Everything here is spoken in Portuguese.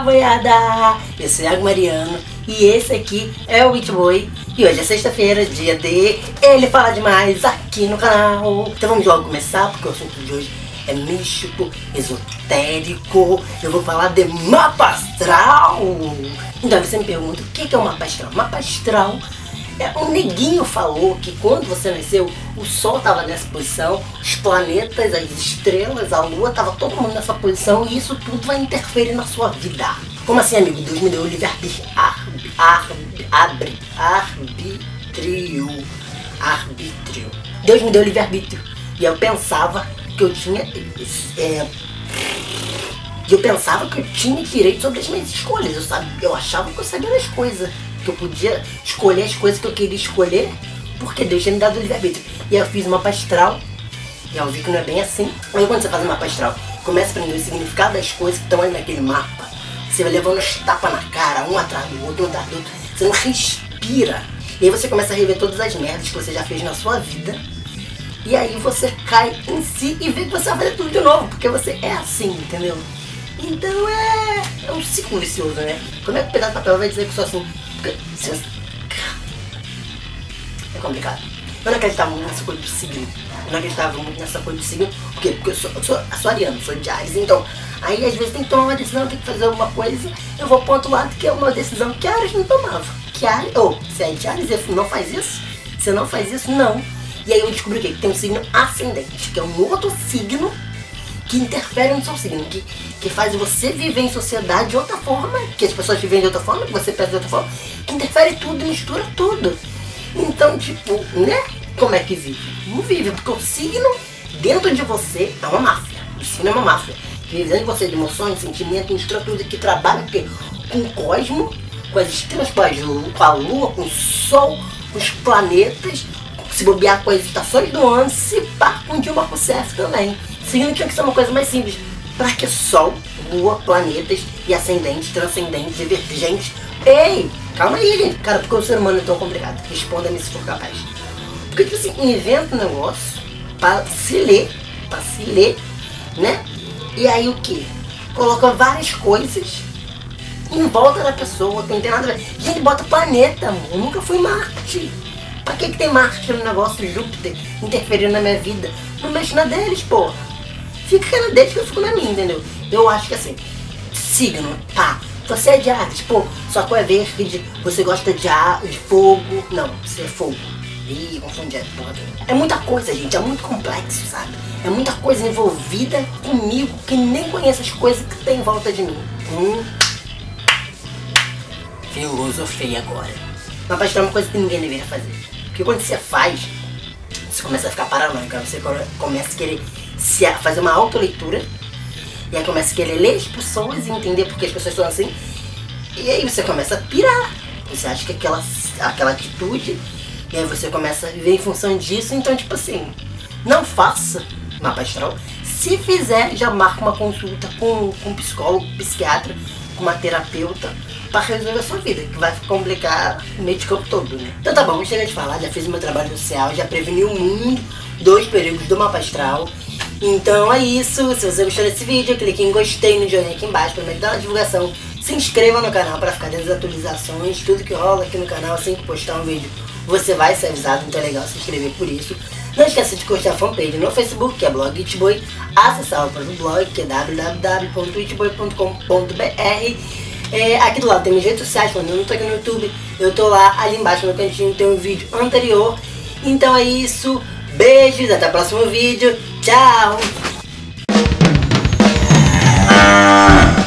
boiada! Eu sou Iago Mariano e esse aqui é o Witchboy. E hoje é sexta-feira, dia de Ele Fala Demais aqui no canal. Então vamos logo começar, porque o assunto de hoje é místico, esotérico. Eu vou falar de mapa astral. Então você me pergunta, o que é um mapa astral? Mapa astral um neguinho falou que quando você nasceu, o Sol estava nessa posição, os planetas, as estrelas, a Lua, estava todo mundo nessa posição e isso tudo vai interferir na sua vida. Como assim, amigo? Deus me deu o livre-arbítrio. Arbítrio. Deus me deu o livre-arbítrio. E eu pensava que eu tinha... direito sobre as minhas escolhas. Eu achava que eu sabia das coisas. Que eu podia escolher as coisas que eu queria escolher, porque Deus tinha me dado o livre-arbítrio. E aí eu fiz uma mapa astral, e eu vi que não é bem assim. Aí quando você faz uma mapa astral, começa a aprender o significado das coisas que estão ali naquele mapa. Você vai levando os tapas na cara, um atrás do outro, um atrás do outro. Você não respira. E aí você começa a rever todas as merdas que você já fez na sua vida. E aí você cai em si e vê que você vai fazer tudo de novo, porque você é assim, entendeu? Então é um ciclo vicioso, né? Como é que o pedaço de papel vai dizer que eu sou assim? É complicado. Eu não acreditava muito nessa coisa do signo. Eu não acreditava muito nessa coisa do signo. Por quê? Porque eu sou ariano, sou de Ares. Então, aí às vezes tem que tomar uma decisão, tem que fazer alguma coisa. Eu vou pro outro lado, que é uma decisão que Ares não tomava. Que Ares, se é de Ares, ele não faz isso. Você não faz isso, não. E aí eu descobri o quê? Que tem um signo ascendente, que é um outro signo que interfere no seu signo, que faz você viver em sociedade de outra forma, que as pessoas vivem de outra forma, que você pensa de outra forma, que interfere tudo, mistura tudo. Então, tipo, né? Como é que vive? Não vive, porque o signo dentro de você é uma máfia. O signo é uma máfia. Que vive dentro de você de emoções, sentimentos, mistura tudo, que trabalha com o cosmo, com as estrelas, com a lua, com o sol, com os planetas, se bobear com as estações do ano, se pá com Dilma Rousseff também. Signo tinha que ser uma coisa mais simples. Pra que Sol, Lua, planetas e ascendentes, transcendentes, divergentes? Ei, calma aí, gente. Cara, porque o ser humano é tão complicado? Responda-me se for capaz. Porque tipo assim, inventa um negócio pra se ler, né? E aí o que? Coloca várias coisas em volta da pessoa, que não tem nada a ver. Gente, bota planeta, amor. Eu nunca fui Marte. Pra que tem Marte no negócio, Júpiter, interferindo na minha vida? Não mexe na deles, pô. Fica na deles que eu fico na minha, entendeu? Eu acho que assim, signo, tá. Você é de Ares, pô, sua cor é verde, você gosta de fogo. Não, você é fogo. Ih, confundi a porra. É muita coisa, gente, é muito complexo, sabe? É muita coisa envolvida comigo que nem conhece as coisas que tem em volta de mim. Filosofei agora. Mas pra é uma coisa que ninguém deveria fazer. Porque quando você faz, você começa a ficar paranoico, você começa a querer fazer uma autoleitura, e aí começa a querer ler as pessoas e entender porque as pessoas são assim, e aí você começa a pirar, você acha que aquela atitude, e aí você começa a viver em função disso. Então tipo assim, não faça mapa astral. Se fizer, já marca uma consulta com um psicólogo, psiquiatra, com uma terapeuta, para resolver a sua vida, que vai complicar o meio de campo todo, né? Então tá bom, chega de falar, já fiz o meu trabalho social, já preveni o mundo dos perigos do mapa astral. Então é isso, se você gostou desse vídeo, clique em gostei no joinha aqui embaixo para me ajudar na divulgação. Se inscreva no canal para ficar dentro das atualizações, tudo que rola aqui no canal, assim que postar um vídeo, você vai ser avisado, então é legal se inscrever por isso. Não esqueça de curtir a fanpage no Facebook, que é blog Witchboy, acessar o próprio blog, que é www.witchboy.com.br. Aqui do lado tem minhas redes sociais, quando eu não tô aqui no YouTube, eu tô lá, ali embaixo no cantinho tem um vídeo anterior. Então é isso, beijos, até o próximo vídeo, tchau!